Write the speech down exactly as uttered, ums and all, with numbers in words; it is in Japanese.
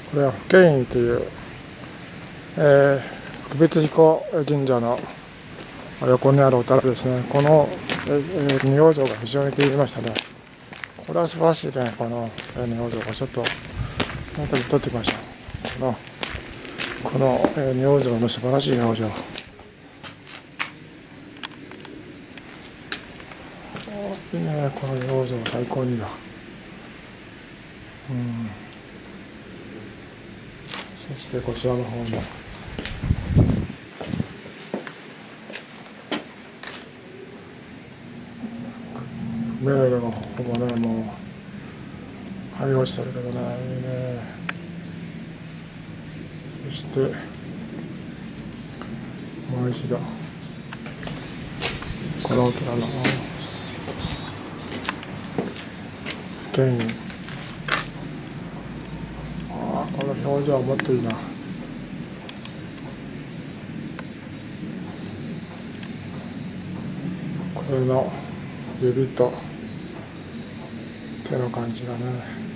これは福家院という、えー、福別彦神社の横にあるお寺ですね。この、えー、仁王像が非常に気に入りましたね。これは素晴らしいね。この、えー、仁王像がちょっとなんか撮ってきました。このこの、えー、仁王像の素晴らしい表情。いいね、この仁王像最高にいいわ。うん。そしてこちらの方もメールの方もね、もう張り落ちてるけどね、いいね。そしてもう一度このお寺の権威、ああ、この表情はもっといいな。これの指と手の感じがね。